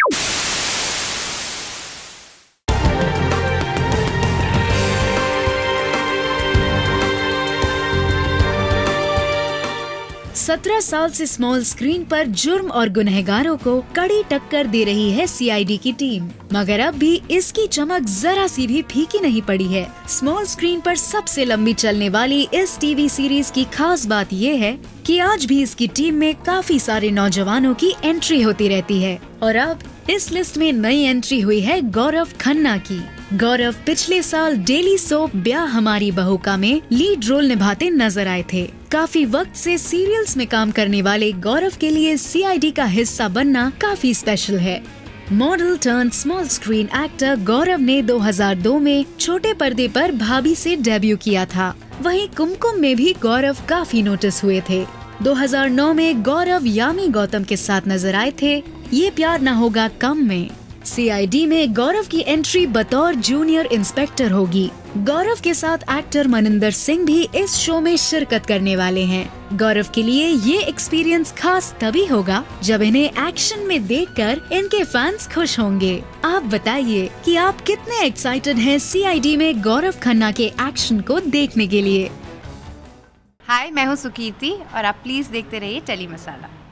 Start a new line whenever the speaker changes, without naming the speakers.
सत्रह साल से स्मॉल स्क्रीन पर जुर्म और गुनहगारों को कड़ी टक्कर दे रही है सीआईडी की टीम, मगर अब भी इसकी चमक जरा सी भी फीकी नहीं पड़ी है। स्मॉल स्क्रीन पर सबसे लंबी चलने वाली इस टीवी सीरीज की खास बात ये है कि आज भी इसकी टीम में काफी सारे नौजवानों की एंट्री होती रहती है और अब इस लिस्ट में नई एंट्री हुई है गौरव खन्ना की। गौरव पिछले साल डेली सोप ब्याह हमारी बहू का में लीड रोल निभाते नजर आए थे। काफी वक्त से सीरियल्स में काम करने वाले गौरव के लिए सीआईडी का हिस्सा बनना काफी स्पेशल है। Model turned small screen actor Gaurav ने 2002 में छोटे पर्दे पर भाभी से डेब्यू किया था। वहीं कुमकुम में भी गौरव काफी नोटिस हुए थे। 2009 में गौरव यामी गौतम के साथ नजर आए थे ये प्यार न होगा कम में। सीआईडी में गौरव की एंट्री बतौर जूनियर इंस्पेक्टर होगी। गौरव के साथ एक्टर मनिंदर सिंह भी इस शो में शिरकत करने वाले हैं। गौरव के लिए ये एक्सपीरियंस खास तभी होगा जब इन्हें एक्शन में देखकर इनके फैंस खुश होंगे। आप बताइए कि आप कितने एक्साइटेड हैं सीआईडी में गौरव खन्ना के एक्शन को देखने के लिए।
हाय, मैं हूँ सुकीर्ति और आप प्लीज देखते रहिए टेली मसाला।